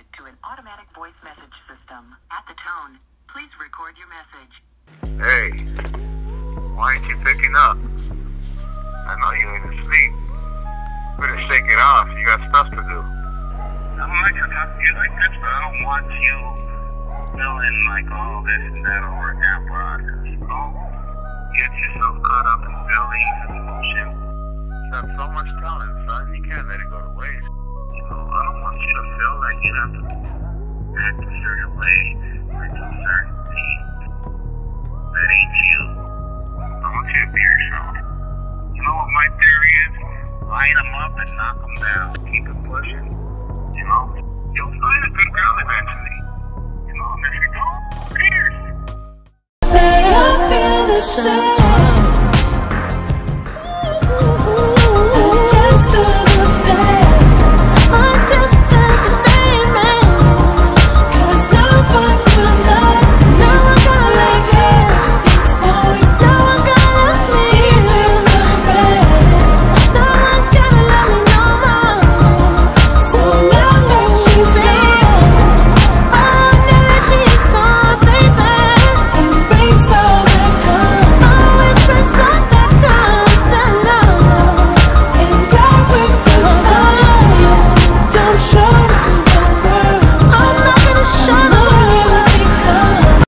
to an automatic voice message system. At the tone, please record your message. Hey, why ain't you picking up? I know you ain't asleep. Better shake it off. You got stuff to do. I don't like to talk to you like this, but I don't want you feeling like, oh, this and that will work out for us. Don't get yourself caught up in feelings and emotion. You have so much talent, son. You can't let it go to waste. You know, I don't want you to feel like you have to act a certain way or do certain things. That ain't you. I want you to be yourself. You know what my theory is? Line them up and knock them down. Keep it pushing. You know? You'll find a good girl eventually. You know, and if you don't, who cares? Say I feel the same.